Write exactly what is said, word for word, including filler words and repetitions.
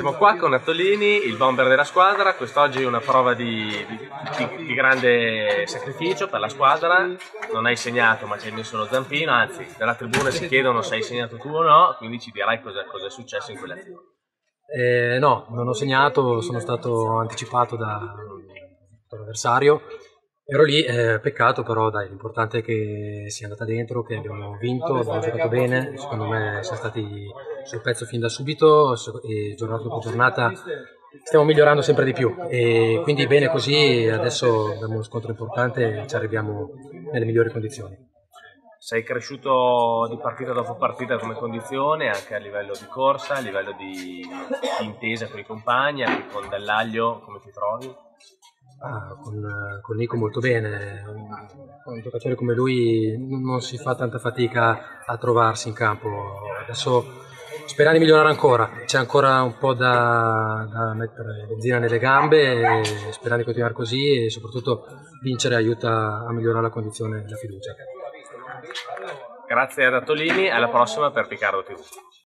Siamo qua con Attolini, il bomber della squadra. Quest'oggi è una prova di, di, di grande sacrificio per la squadra. Non hai segnato, ma ci hai messo lo zampino, anzi dalla tribuna si chiedono se hai segnato tu o no, quindi ci dirai cosa, cosa è successo in quell'azione. Eh, no, non ho segnato, sono stato anticipato da, dall'avversario. Ero lì, eh, peccato, però dai, l'importante è che sia andata dentro, che abbiamo vinto, abbiamo giocato bene, secondo me siamo stati sul pezzo fin da subito e giornata dopo giornata stiamo migliorando sempre di più e quindi bene così, adesso abbiamo uno scontro importante e ci arriviamo nelle migliori condizioni. Sei cresciuto di partita dopo partita come condizione, anche a livello di corsa, a livello di, di intesa con i compagni, anche con Dall'Aglio, come ti trovi? Ah, con, con Nico molto bene, un giocatore come lui non si fa tanta fatica a trovarsi in campo, adesso speriamo di migliorare ancora, c'è ancora un po' da, da mettere benzina nelle gambe e speriamo di continuare così e soprattutto vincere aiuta a migliorare la condizione e la fiducia. Grazie ad Attolini, alla prossima per Picardo tivù.